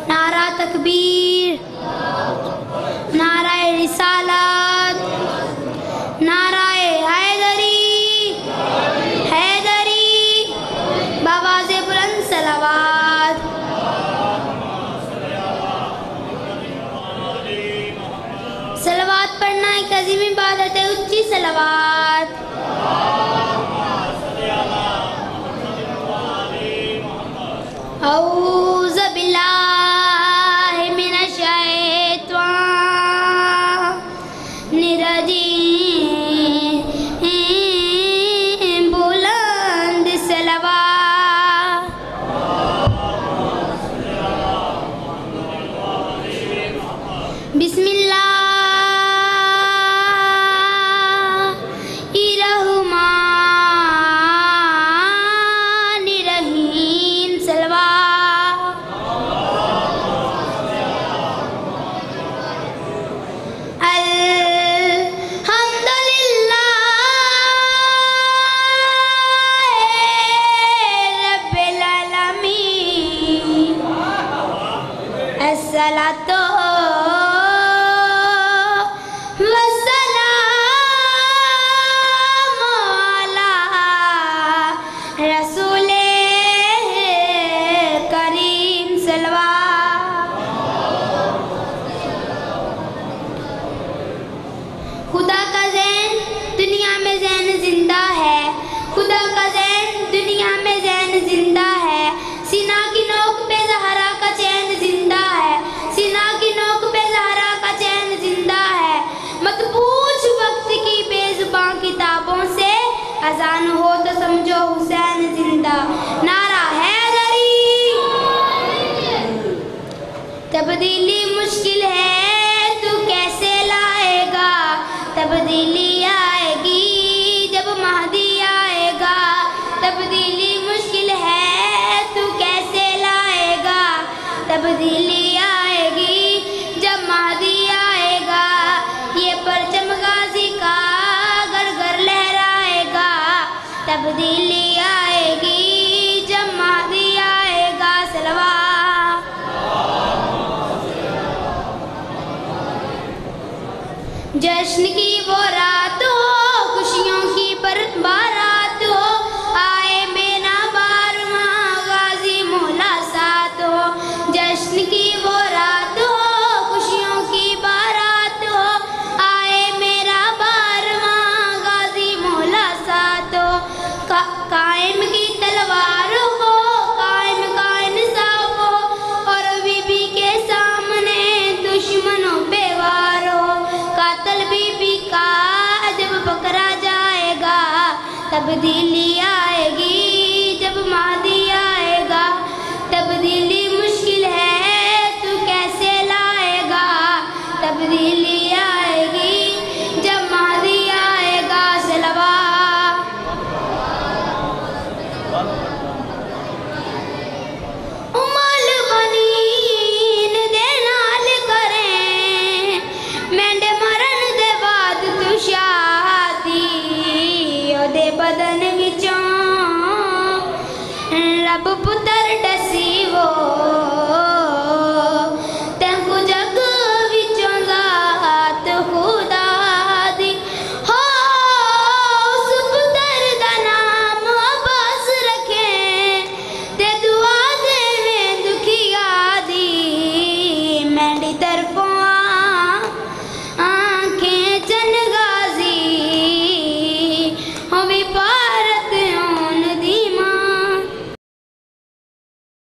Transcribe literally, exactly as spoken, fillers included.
नारा तकबीर, नाराए रिसालत, नाराए हैदरी, हैदरी, बावाज़े बुलंद सलावत। सलावत पढ़ना एक अजीम इबादत है, उच्ची सलावत। औज़ बिल्लाहि मिनश शैतानिर रजीम, बुलंद सलावत। बिस्मिल्लाह अस्सलातो वस्सलामु अला रसूले करीम सल्लल्लाहु। खुदा का ज़ैन दुनिया में ज़ैन जिंदा है, खुदा का ज़ैन दुनिया में ज़ैन जिंदा है। सीना की नोक पे ज़हरा का चैन जिंदा है, सीना की नोक पे ज़हरा का चैन जिंदा है। मत पूछ वक्त की बेज़ुबां किताबों से, अज़ान हो तो समझो हुसैन जिंदा। नारा हैदरी। तब्दीली मुश्किल है तू कैसे लाएगा, तब्दीली आएगी जब महदी आएगा। तब्दीली मुश्किल है तू कैसे लाएगा, तब्दीली आएगी जब महदी आएगा। ये परचम गाजी का घर घर लहराएगा, तब्दीली आएगी जब महदी आएगा। सलवात। जश्न की वो रात हो, खुशियों की पर बारात हो, आए मेना बारवां गाजी मौला साथ हो। जश्न की वो रात हो, खुशियों की बारात हो, आए मेरा बारवां गाजी मौला साथ हो। का, कायम की तलवार हो, कायम का इंसाफ हो, और बीबी के सामने दुश्मनों पे वार हो। कातल बीबी का जब पकड़ा जाएगा, तब्दीली आएगी जब महदी आएगा। तब्दीली मुश्किल है तू कैसे लाएगा, तब्दीली आएगी जब महदी आएगा। सलवात। उमल बनीन दे नाल करें, मेंढे मरन दे बाद तू शादी। ओदे बदन विचों रब पुत्र डसी वो, तैंकू जग विचों ज़ात खुदा दी हो। उस पुत्र दा नाम अब्बास रखें, ते दुआ देवें दुखिया दी। मेरी तरफों